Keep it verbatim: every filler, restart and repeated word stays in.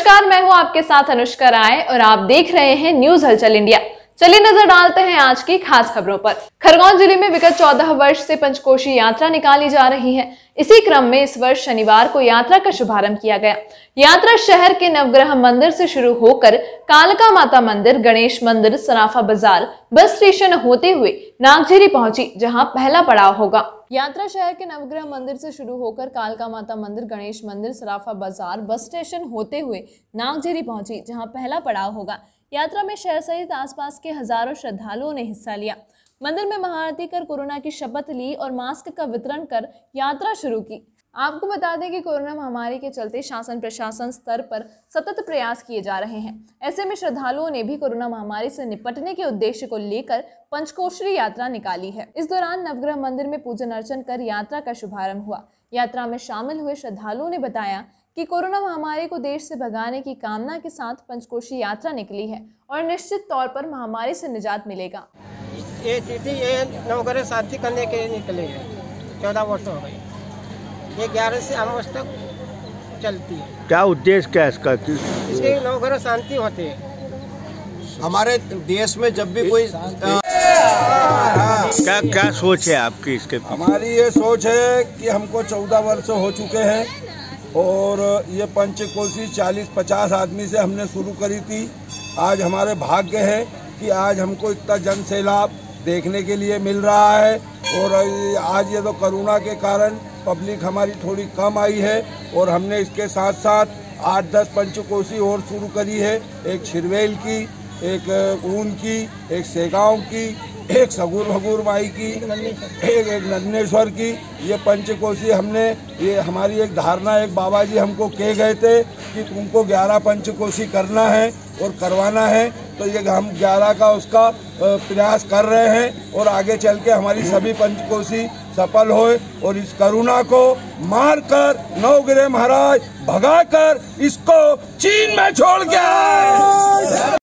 नमस्कार, मैं हूं आपके साथ अनुष्का राय और आप देख रहे हैं न्यूज हलचल इंडिया। चलिए नजर डालते हैं आज की खास खबरों पर। खरगोन जिले में विगत चौदह वर्ष से पंचकोशी यात्रा निकाली जा रही है। इसी क्रम में इस वर्ष शनिवार को यात्रा का शुभारंभ किया गया। यात्रा शहर के नवग्रह मंदिर से शुरू होकर कालका माता मंदिर, गणेश मंदिर, सराफा बाजार, बस स्टेशन होते हुए नागझीरी पहुंची, जहां पहला पड़ाव होगा। यात्रा शहर के नवग्रह मंदिर से शुरू होकर कालका माता मंदिर, गणेश मंदिर, सराफा बाजार, बस स्टेशन होते हुए नागझीरी पहुंची, जहां पहला पड़ाव होगा। यात्रा में शहर सहित आसपास के हजारों श्रद्धालुओं ने हिस्सा लिया। मंदिर में महाआरती कर कोरोना की शपथ ली और मास्क का वितरण कर यात्रा शुरू की। आपको बता दें कि कोरोना महामारी के चलते शासन प्रशासन स्तर पर सतत प्रयास किए जा रहे हैं। ऐसे में श्रद्धालुओं ने भी कोरोना महामारी से निपटने के उद्देश्य को लेकर पंचकोशी यात्रा निकाली है। इस दौरान नवग्रह मंदिर में पूजन अर्चन कर यात्रा का शुभारंभ हुआ। यात्रा में शामिल हुए श्रद्धालुओं ने बताया कि कोरोना महामारी को देश से भगाने की कामना के साथ पंचकोशी यात्रा निकली है और निश्चित तौर पर महामारी से निजात मिलेगा। ये तिथि ये नवग्रह शांति करने के लिए निकले हैं। चौदह वर्ष हो गए। ये ग्यारह से अमावस तक चलती है। क्या उद्देश्य क्या इसका? इसके नवग्रह शांति होते हैं। हमारे देश में जब भी कोई क्या क्या सोच है आपकी इसके? हमारी ये सोच है कि हमको चौदह वर्ष हो चुके हैं और ये पंचकोशी चालीस पचास आदमी से हमने शुरू करी थी। आज हमारे भाग्य है कि आज हमको इतना जन सैलाब देखने के लिए मिल रहा है। और आज ये तो कोरोना के कारण पब्लिक हमारी थोड़ी कम आई है और हमने इसके साथ साथ आठ दस पंचकोशी और शुरू करी है। एक छिरवेल की, एक ऊन की, एक सेगांव की, एक सगुर भगुर माई की, एक एक नन्नेश्वर की। ये पंचकोशी हमने, ये हमारी एक धारणा एक बाबा जी हमको कह गए थे कि तुमको ग्यारह पंचकोशी करना है और करवाना है, तो ये हम ग्यारह का उसका प्रयास कर रहे हैं और आगे चल के हमारी सभी पंचकोशी सफल होए और इस कोरोना को मारकर नवग्रह महाराज भगाकर इसको चीन में छोड़ के आए।